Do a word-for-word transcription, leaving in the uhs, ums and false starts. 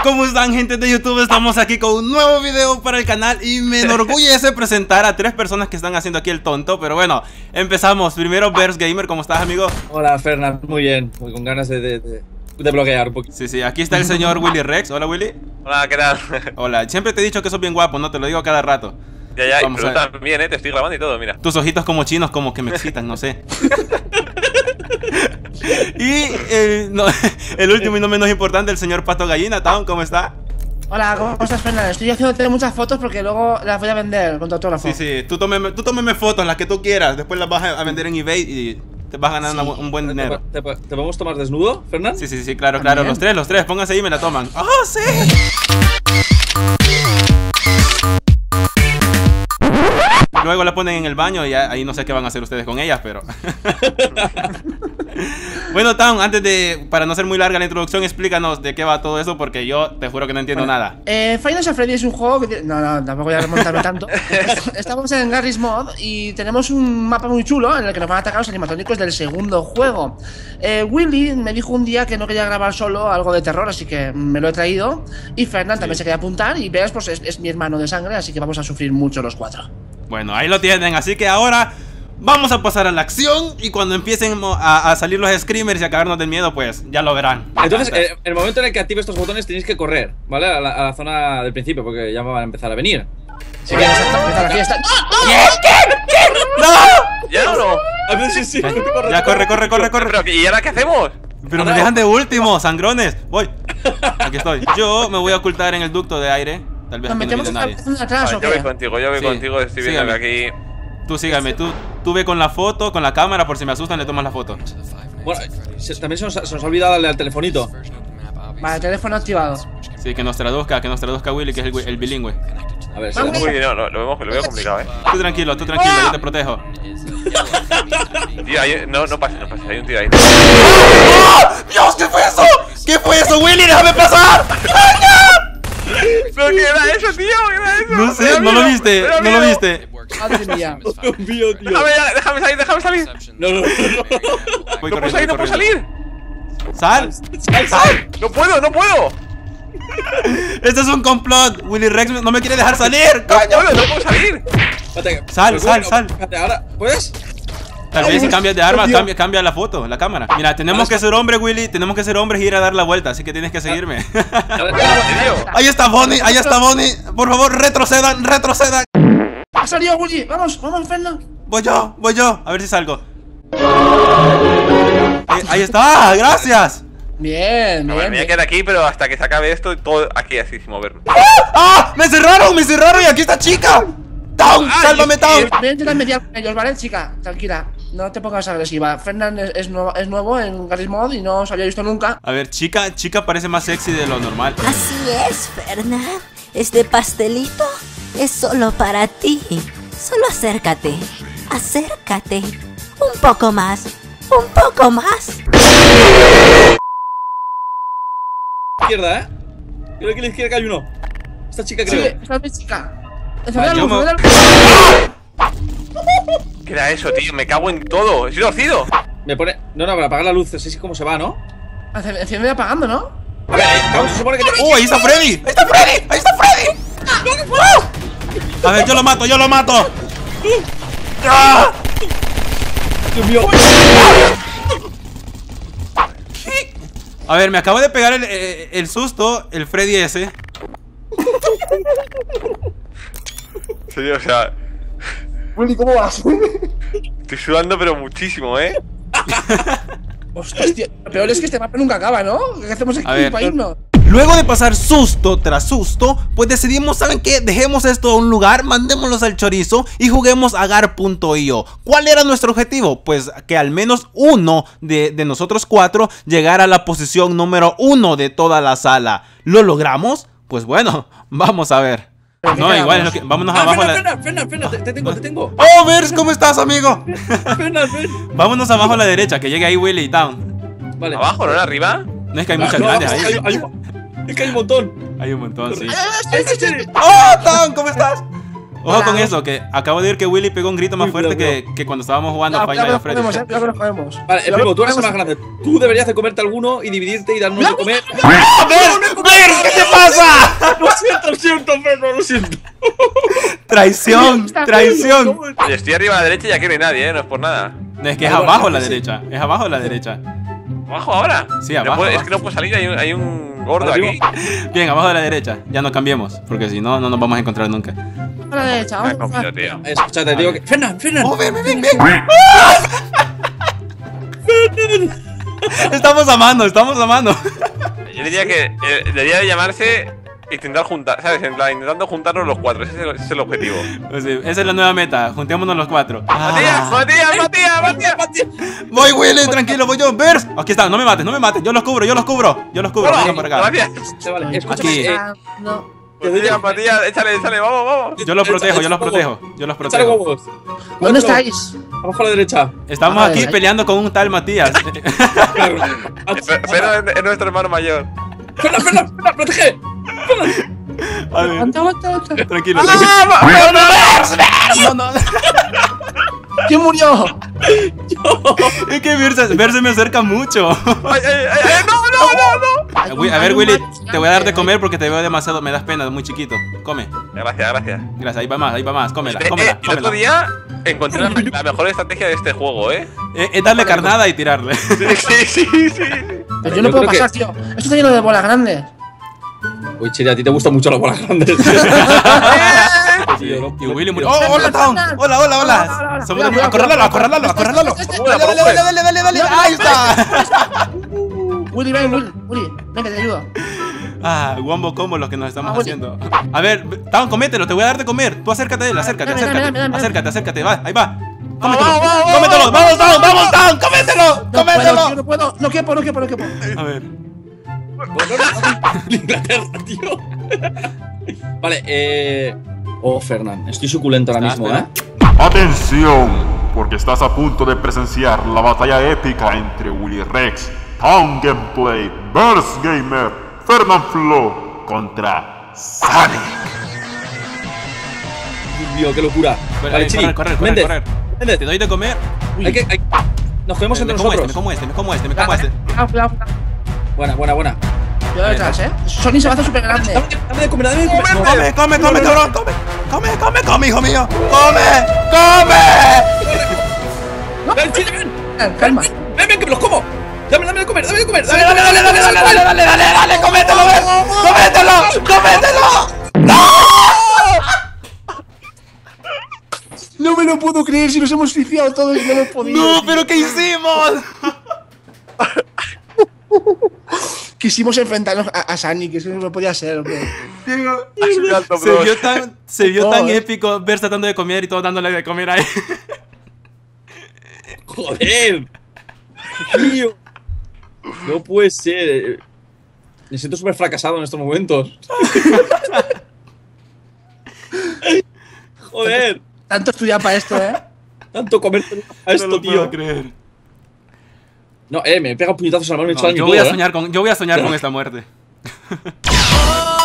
¿Cómo están, gente de YouTube? Estamos aquí con un nuevo video para el canal y me enorgullece presentar a tres personas que están haciendo aquí el tonto. Pero bueno, empezamos. Primero, Vers Gamer, ¿cómo estás, amigo? Hola, Fernand, muy bien, muy con ganas de, de, de, de bloquear un poquito. Sí, sí, aquí está el señor Willy Rex. Hola, Willy. Hola, ¿qué tal? Hola, siempre te he dicho que sos bien guapo, no te lo digo cada rato. Ya, ya, Vamos pero a ver. también, eh, te estoy grabando y todo, mira. Tus ojitos como chinos como que me excitan, no sé. Y eh, no, el último y no menos importante, el señor Pato Gallina. Town, ¿cómo está? Hola, ¿cómo estás, Fernando? Estoy haciéndote muchas fotos porque luego las voy a vender con tu autógrafo. Sí, sí, tú tómeme, tú tómeme fotos, las que tú quieras. Después las vas a vender en eBay y te vas a ganar Sí. una- un buen dinero. ¿Te, te, te podemos tomar desnudo, Fernand? Sí, sí, sí, claro, claro. ¿También? Los tres, los tres, pónganse ahí y me la toman. ¡Oh, sí! Luego la ponen en el baño y ahí no sé qué van a hacer ustedes con ellas, pero... Bueno, Town, antes de... Para no ser muy larga la introducción, explícanos de qué va todo eso, porque yo te juro que no entiendo Bueno, nada. Eh, Final Fantasy Freddy es un juego que tiene... No, no, tampoco voy a remontarme tanto. Estamos en Garry's Mod y tenemos un mapa muy chulo en el que nos van a atacar los animatrónicos del segundo juego. eh, Willy me dijo un día que no quería grabar solo algo de terror, así que me lo he traído. Y Fernand también se quería apuntar. Y veas, pues es, es mi hermano de sangre, así que vamos a sufrir mucho los cuatro. Bueno, ahí lo tienen, así que ahora vamos a pasar a la acción y cuando empiecen a, a salir los screamers y a cagarnos del miedo, pues ya lo verán. Entonces, eh, en el momento en el que active estos botones tenéis que correr, ¿vale? A la, a la zona del principio, porque ya van a empezar a venir. Así que vamos a empezar la fiesta. ¡No! ¿Ya o no? A ver, sí, sí, corre, corre, Ya corre, corre, corre, corre. Pero, ¿y ahora qué hacemos? Pero me dejan de último, sangrones. Voy. Aquí estoy. Yo me voy a ocultar en el ducto de aire. Tal vez Nos aquí no metemos viene en nadie. la atrás, Vale, ¿o yo voy qué? contigo, yo voy Sí. contigo, estoy viendo Sígame. que aquí... Tú sígame, tú, tú ve con la foto, con la cámara, por si me asustan le tomas la foto. Bueno, se- también se nos, ha- se nos ha olvidado darle al telefonito. Vale, teléfono activado. Sí, que nos traduzca, que nos traduzca Willy, que es el, wi- el bilingüe. A ver, si Vamos. Uy, no, no, lo vemos, lo veo complicado, eh. Tú tranquilo, tú tranquilo, yo te protejo. Tío, hay, no, no pases, no pases, hay un tío ahí. ¡Dios, qué fue eso! ¿Qué fue eso, Willy? ¡Déjame pasar! ¿Pero qué era eso, tío? ¿Qué era eso? No sé, Me da no lo miedo, viste, me da no lo miedo. viste. Madre mía. no confío, tío. Déjame, déjame salir, déjame salir. No, no, no. Voy No puedo corriendo, salir, no voy puedo corriendo. salir. ¡Sal! Sal, sal. No puedo, no puedo. ¡Este es un complot! Willy Rex no me quiere dejar salir, No coño. puedo, no puedo salir. Espérate, Sal, pues sal, bueno, sal. Fíjate, ahora, ¿puedes? Tal vez si cambias de arma, Dios. cambia, cambia la foto, la cámara. Mira, tenemos que ser hombres, Willy. Tenemos que ser hombres y ir a dar la vuelta, así que tienes que seguirme. A ver, Tío. Ahí está Bonnie, ahí está Bonnie. Por favor, retrocedan, retrocedan. ¡Ha salido, Willy! ¡Vamos, vamos, Fernando! Voy yo, voy yo. A ver si salgo. Ahí, ahí está, gracias. Bien, Me bien. voy a quedar aquí, pero hasta que se acabe esto, todo aquí así sin moverme. ¡Ah! ¡Me cerraron, me cerraron! ¡Y aquí está chica! ¡Town! Ay, ¡Sálvame, y- Town! Voy a intentar mediar con ellos, ¿vale, chica? Tranquila, no te pongas agresiva. Fernand es, es nuevo, es nuevo en Garry's Mod y no os había visto nunca. A ver, chica, chica parece más sexy de lo normal. Así es, Fernand. Este pastelito es solo para ti. Solo acércate. Acércate. Un poco más. Un poco más. izquierda, ¿eh? Creo que a la izquierda que hay uno. Esta chica Sí, creo. esta vez, chica. Vale, Encended la yo luz, me- encended la luz. ¿Qué era eso, tío? Me cago en todo. He sido torcido. Me pone. No, no, para apagar la luz, así es como se va, ¿no? Encend- Enciende apagando, ¿no? A ver, eh, claro, se supone que te. ¡Oh, ahí está Freddy! ¡Ahí está Freddy! ¡Ahí está Freddy! A ver, yo lo mato, yo lo mato. ¡Ah! Dios mío. A ver, me acabo de pegar el, el, el susto, el Freddy ese. En serio, o sea, Willy, ¿cómo vas? estoy sudando, pero muchísimo, ¿eh? Ostras, tío. Lo peor es que este mapa nunca acaba, ¿no? ¿Qué hacemos aquí A ver. para irnos? Luego de pasar susto tras susto, pues decidimos, ¿saben qué? Dejemos esto a un lugar, mandémoslos al chorizo y juguemos a Gar punto i o. ¿Cuál era nuestro objetivo? Pues que al menos uno de, de nosotros cuatro llegara a la posición número uno de toda la sala. ¿Lo logramos? Pues bueno, vamos a ver. No, igual es lo que... Vámonos Ah, abajo a Fernand, la... Fernand, Fernand, Fernand, te, te tengo, te tengo. ¡Oh, Vers! ¿Cómo estás, amigo? Fernand, ven. Vámonos abajo a la derecha, que llegue ahí Willy y Town. Vale. ¿Abajo, no era arriba? No es que hay Ah, muchas no, grandes es que ahí. hay, hay un- es que hay un montón. Hay un montón, sí. Este. ¡Oh, Town! ¿Cómo estás? Ojo Hola. con eso, que acabo de oír que Willy pegó un grito más Uy, fuerte cuidado, que, que cuando estábamos jugando Ya, Five ya Nights que at nos Freddy's. podemos, ¿eh? Ya que nos podemos. Vale, el Ya primo, tú eres el podemos. más grande. Tú deberías de comerte alguno y dividirte y darnos de comer. ¡Ver! ¡Ver! ¿Qué te pasa? siento. Traición, traición. Oye, estoy arriba a la derecha y aquí no hay nadie, ¿eh? No es por nada. No, es que es abajo a la derecha. Es abajo a la derecha. ¿Abajo ahora? Sí, No abajo, puedo- abajo. Es que no puedo salir, hay un, hay un gordo aquí. Bien, abajo a la derecha. Ya no cambiemos, porque si no, no nos vamos a encontrar nunca. A la derecha, Me he vamos. comido, tío. Escúchate, te digo que. Fernan, Fernan. Oh, ven, ven, ven, ven. Estamos amando, estamos amando. Yo diría que eh, debería de llamarse intentar juntar, ¿sabes? En plan, intentando juntarnos los cuatro, ese es el, ese es el objetivo. Pues sí, esa es la nueva meta, juntémonos los cuatro. ¡Matías! Ah. ¡Matías! ¡Matías! ¡Matías! ¡Matías! Voy, Willy, tranquilo, voy yo. Vers, aquí está, no me mates, no me mates. Yo los cubro, yo los cubro. Yo los cubro, vengan por acá. Gracias. Sí, vale, escúchame. Aquí. eh, No. Matías, Matías, échale, échale, vamos, vamos. Yo los protejo, yo los protejo. Yo los échale protejo. huevos. ¿Dónde estáis? Abajo a la derecha. Estamos Ah, aquí vale. peleando con un tal Matías. Pero pero es, es nuestro hermano mayor. Fernan, Fernan, Fernan, protege. A ver, Aguanta, aguanta, aguanta. tranquilo. ¡Ah! No, no. ¿Quién murió? Es que Verse, Verse me acerca mucho. ¡Ay, ay, ay! ay, ¡No, no, no, no! Hay A un- ver, hay un Willy, macho te voy a dar de gigante, comer porque te veo demasiado. Me das pena, muy chiquito. Come. Gracias, gracias. Gracias, ahí va más, ahí va más. Cómela, Eh, cómela, eh, el otro cómela. día encontré la, la mejor estrategia de este juego, ¿eh? Eh, Es darle carnada y tirarle. Sí, sí, sí, sí. Pero yo no Yo puedo creo que- pasar, tío. Esto está lleno de bolas grandes. Uy, Chile, a ti te gustan mucho las bolas grandes. Y, y Willy murió. ¡Oh, hola, Town! ¡Hola, hola, Hola, hola, hola! hola. Somos Cuidado, de... ¡Acorralalo, acorralalo, acorralalo! Dale, dale, dale, dale, dale, dale. ¡Ahí está! Willy, ven, Willy. Willy, ven que te ayudo. Ah, wombo combo lo que nos estamos Ah, Willy. haciendo. A ver, Town, comételo, te voy a dar de comer. Tú acércate a él, acércate, Dame, dame, acércate. dame, dame. Acércate, acércate, va, ahí va. Cómetelo, vamos, vamos, cómetelo. ¡Vamos, Town, vamos, Town! ¡Cómetelo! No puedo, tío, ¡Cómetelo! no puedo. No quepo, no quepo, no quepo. A ver. Inglaterra, tío. Vale, eh. Oh, Fernan, estoy suculento ahora Ah, mismo, espera. ¿eh? Atención, porque estás a punto de presenciar la batalla épica entre Willy Rex, Town Gameplay, Burst Gamer, Fernan Flo contra Sonic. Dios mío, qué locura. Corre, Vale, Chiri, correr, correr, correr, Méndez, correr. Méndez, Te doy de comer. hay que, hay- Nos comemos Me entre como este, me nosotros. como este, me como este, me como este. Cuidado, cuidado, cuidado. Buena, buena, buena. Cuidado detrás, eh. Sony se va a hacer súper grande. Dame, dame de comer, dame de comer. Come, come, come, cabrón, come. Come, come, come, hijo mío. Come, come. Ven, Chiri, ven. Calma. Ven, ven, que me los como. Dame, dame de comer, dame de comer. Dale, dale, dale, dale, dale, dale, dale, dale, dale, cómetelo, ven. Cómetelo, cómetelo. No me lo puedo creer si nos hemos suicidado todos y no hemos podido. No, pero ¿qué hicimos? Quisimos enfrentarnos a, a Sani, que eso no podía ser, hombre. Se vio tan, se vio No, tan eh. épico ver tratando de comer y todos dándole de comer a él. Joder. Tío. No puede ser. Me siento súper fracasado en estos momentos. Joder. Tanto estudiar para esto, eh. Tanto comer a esto, No lo tío. puedo creer. No, eh, me he pegado puñetazos a la mano y me he No, echado al yo mi voy a codo, eh. soñar con, yo voy a soñar con esta muerte. Oh,